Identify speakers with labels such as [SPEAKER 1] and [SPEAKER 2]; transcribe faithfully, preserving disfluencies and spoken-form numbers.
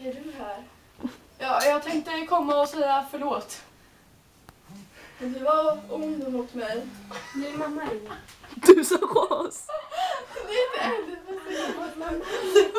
[SPEAKER 1] är du här? Ja, jag tänkte komma och säga förlåt. Men du var ond mot mig.
[SPEAKER 2] Nu är mamma inne.
[SPEAKER 3] Du sa ras.
[SPEAKER 1] Det är inte äldre, men det var mamma.